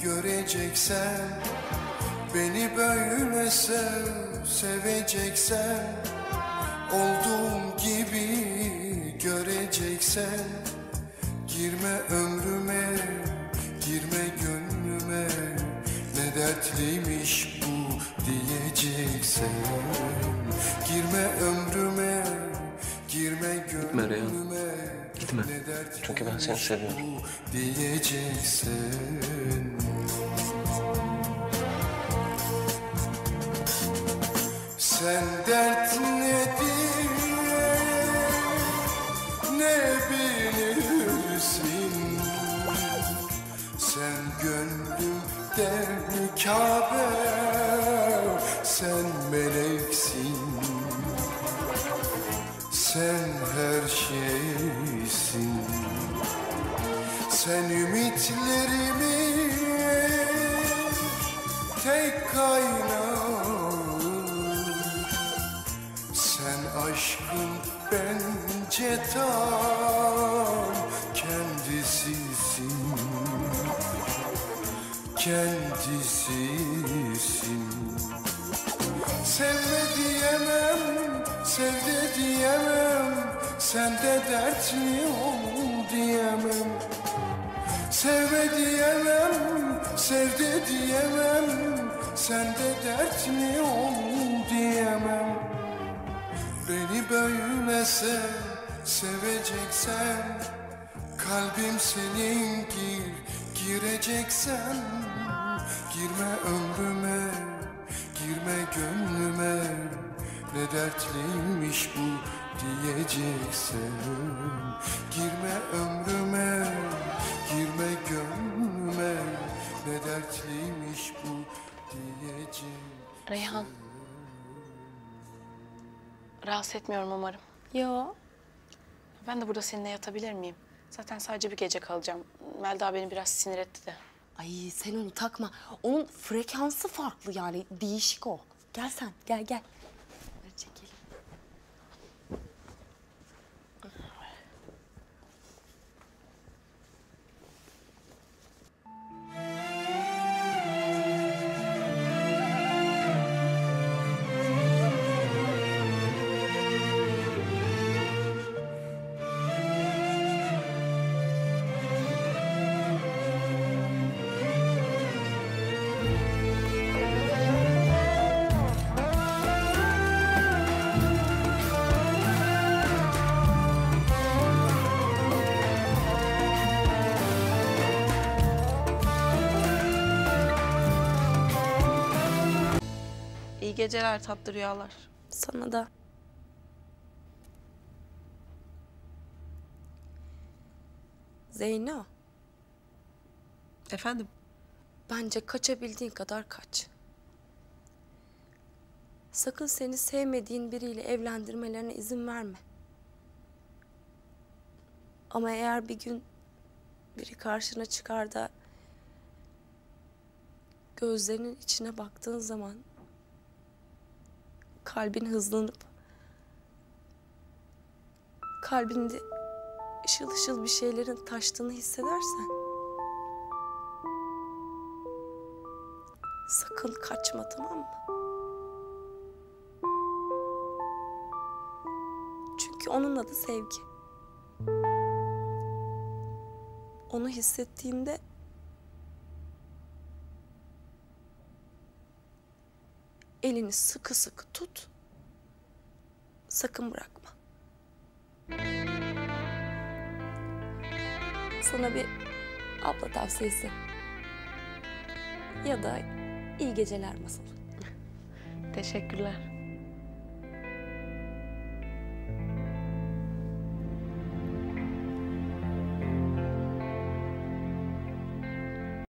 göreceksen, beni böyle seveceksen, olduğum gibi göreceksen, girme ömrüme, girme gönlüme, ne dertliymiş bu diyeceksen. Girme ömrüme, girme gönlüme, Gitme. Çünkü ben seni seviyorum. Diyeceksen. Sen dert nedir, ne bilirsin? Sen gönlümde Kabe, sen meleksin. Sen her şeysin. Sen ümitlerimi tek kaynağı. Sen aşkın bence tam kendisisin. Kendisisin. Sevme diyemem, sev de diyemem, sende dertli ol diyemem. Sevme diyemem, sev de diyemem, sende dertli ol diyemem. Beni böyle seveceksen, kalbim senin gireceksen, girme ömrüme, girme gönlüme, ne dertliymiş bu diyeceksen. Girme ömrüme, girme gönlüme, ne dertliymiş bu diyeceksen. Reyhan. Rahatsız etmiyorum umarım. Yo. Ben de burada seninle yatabilir miyim? Zaten sadece bir gece kalacağım. Melda beni biraz sinir etti de. Ay sen onu takma. Onun frekansı farklı yani. Değişik o. Gel sen, gel. Hadi çekelim. İyi geceler, tatlı rüyalar. Sana da. Zeyno, Efendim? bence kaçabildiğin kadar kaç. Sakın seni sevmediğin biriyle evlendirmelerine izin verme. Ama eğer bir gün biri karşına çıkar da gözlerinin içine baktığın zaman kalbin hızlanıp kalbinde ışıl ışıl bir şeylerin taştığını hissedersen sakın kaçma, tamam mı? Çünkü onun adı sevgi. Onu hissettiğinde elini sıkı sıkı tut. Sakın bırakma. Sana bir abla tavsiyesi. Ya da iyi geceler masalı. Teşekkürler.